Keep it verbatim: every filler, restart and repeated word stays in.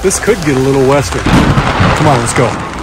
This could get a little western. Come on, let's go.